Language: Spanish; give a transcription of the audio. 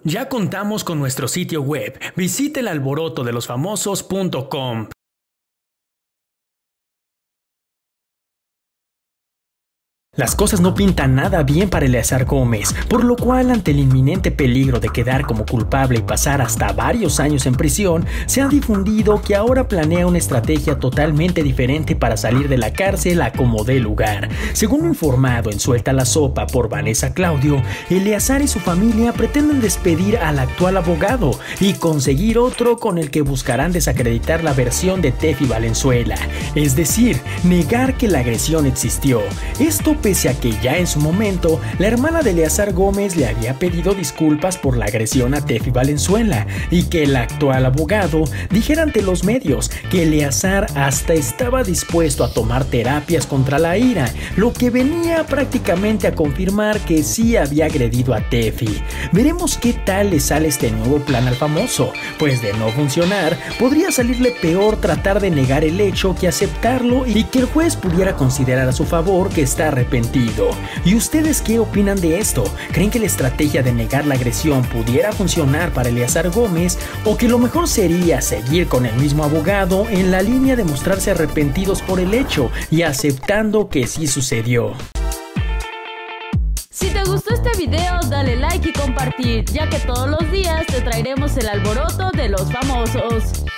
Ya contamos con nuestro sitio web. Visite elalborotodelosfamosos.com. Las cosas no pintan nada bien para Eleazar Gómez, por lo cual, ante el inminente peligro de quedar como culpable y pasar hasta varios años en prisión, se ha difundido que ahora planea una estrategia totalmente diferente para salir de la cárcel a como dé lugar. Según lo informado en Suelta la Sopa por Vanessa Claudio, Eleazar y su familia pretenden despedir al actual abogado y conseguir otro con el que buscarán desacreditar la versión de Tefi Valenzuela, es decir, negar que la agresión existió. Esto pese a que ya en su momento la hermana de Eleazar Gómez le había pedido disculpas por la agresión a Tefi Valenzuela y que el actual abogado dijera ante los medios que Eleazar hasta estaba dispuesto a tomar terapias contra la ira, lo que venía prácticamente a confirmar que sí había agredido a Tefi. Veremos qué tal le sale este nuevo plan al famoso, pues de no funcionar podría salirle peor tratar de negar el hecho que aceptarlo y que el juez pudiera considerar a su favor que está arrepentido. ¿Y ustedes qué opinan de esto? ¿Creen que la estrategia de negar la agresión pudiera funcionar para Eleazar Gómez o que lo mejor sería seguir con el mismo abogado en la línea de mostrarse arrepentidos por el hecho y aceptando que sí sucedió? Si te gustó este video, dale like y compartir, ya que todos los días te traeremos el alboroto de los famosos.